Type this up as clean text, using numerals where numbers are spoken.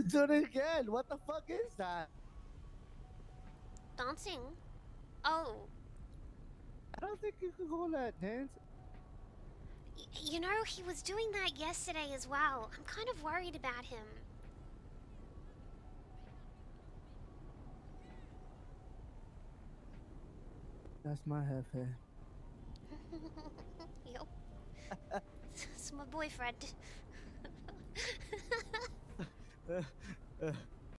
Do it again. What the fuck is that? Dancing? Oh, I don't think you can call that dance. you know, he was doing that yesterday as well. I'm kind of worried about him. That's my Jefe. Yup. It's my boyfriend.